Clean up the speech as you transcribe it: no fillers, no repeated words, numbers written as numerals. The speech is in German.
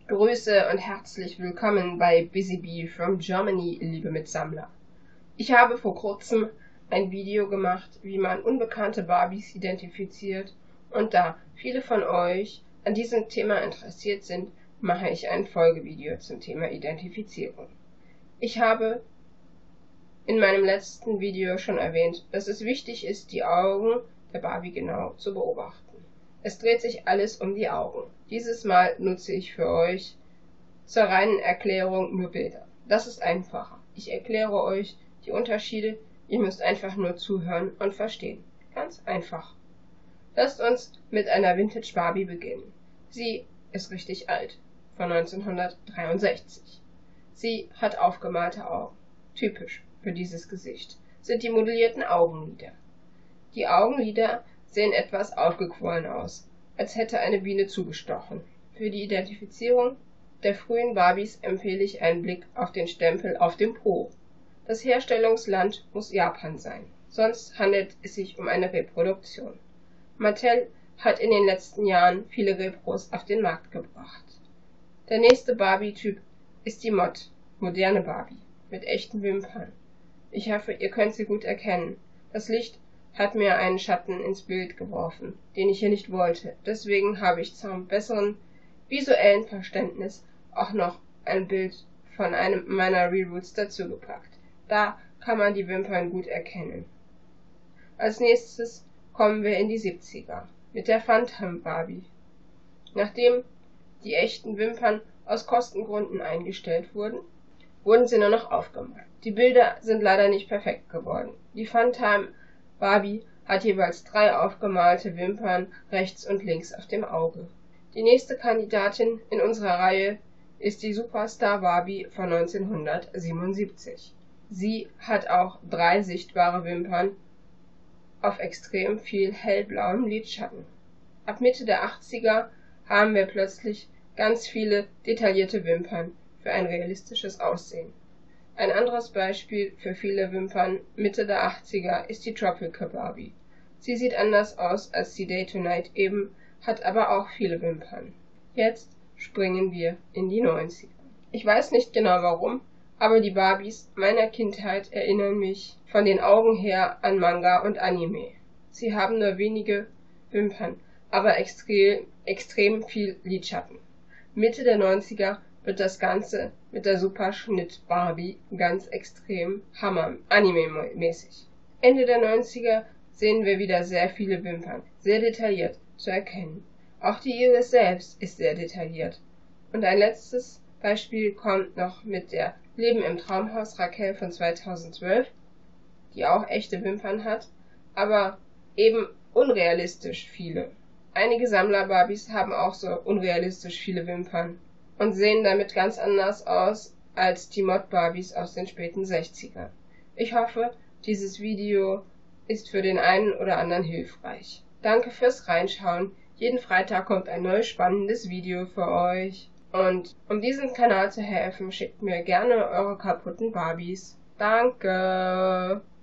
Grüße und herzlich willkommen bei Busy Bee from Germany, liebe Mitsammler. Ich habe vor kurzem ein Video gemacht, wie man unbekannte Barbies identifiziert, und da viele von euch an diesem Thema interessiert sind, mache ich ein Folgevideo zum Thema Identifizierung. Ich habe in meinem letzten Video schon erwähnt, dass es wichtig ist, die Augen der Barbie genau zu beobachten. Es dreht sich alles um die Augen. Dieses Mal nutze ich für euch zur reinen Erklärung nur Bilder. Das ist einfacher. Ich erkläre euch die Unterschiede, ihr müsst einfach nur zuhören und verstehen. Ganz einfach. Lasst uns mit einer Vintage Barbie beginnen. Sie ist richtig alt, von 1963. Sie hat aufgemalte Augen. Typisch für dieses Gesicht sind die modellierten Augenlider. Die Augenlider sehen etwas aufgequollen aus, als hätte eine Biene zugestochen. Für die Identifizierung der frühen Barbies empfehle ich einen Blick auf den Stempel auf dem Po. Das Herstellungsland muss Japan sein, sonst handelt es sich um eine Reproduktion. Mattel hat in den letzten Jahren viele Repros auf den Markt gebracht. Der nächste Barbie-Typ ist die Mod, moderne Barbie, mit echten Wimpern. Ich hoffe, ihr könnt sie gut erkennen. Das Licht hat mir einen Schatten ins Bild geworfen, den ich hier nicht wollte. Deswegen habe ich zum besseren visuellen Verständnis auch noch ein Bild von einem meiner Reroots dazugepackt. Da kann man die Wimpern gut erkennen. Als nächstes kommen wir in die 70er mit der Phantom Barbie. Nachdem die echten Wimpern aus Kostengründen eingestellt wurden, wurden sie nur noch aufgemalt. Die Bilder sind leider nicht perfekt geworden. Die Phantom Barbie hat jeweils 3 aufgemalte Wimpern rechts und links auf dem Auge. Die nächste Kandidatin in unserer Reihe ist die Superstar Barbie von 1977. Sie hat auch 3 sichtbare Wimpern auf extrem viel hellblauem Lidschatten. Ab Mitte der 80er haben wir plötzlich ganz viele detaillierte Wimpern für ein realistisches Aussehen. Ein anderes Beispiel für viele Wimpern Mitte der 80er ist die Tropical Barbie. Sie sieht anders aus als die Day to Night eben, hat aber auch viele Wimpern. Jetzt springen wir in die 90er. Ich weiß nicht genau warum, aber die Barbies meiner Kindheit erinnern mich von den Augen her an Manga und Anime. Sie haben nur wenige Wimpern, aber extrem viel Lidschatten. Mitte der 90er wird das Ganze mit der Superschnitt Barbie ganz extrem Anime-mäßig. Ende der 90er sehen wir wieder sehr viele Wimpern, sehr detailliert zu erkennen. Auch die Iris selbst ist sehr detailliert. Und ein letztes Beispiel kommt noch mit der Leben im Traumhaus Raquel von 2012, die auch echte Wimpern hat, aber eben unrealistisch viele. Einige Sammler-Barbies haben auch so unrealistisch viele Wimpern und sehen damit ganz anders aus als die Mod-Barbies aus den späten 60ern. Ich hoffe, dieses Video ist für den einen oder anderen hilfreich. Danke fürs Reinschauen. Jeden Freitag kommt ein neues spannendes Video für euch. Und um diesem Kanal zu helfen, schickt mir gerne eure kaputten Barbies. Danke!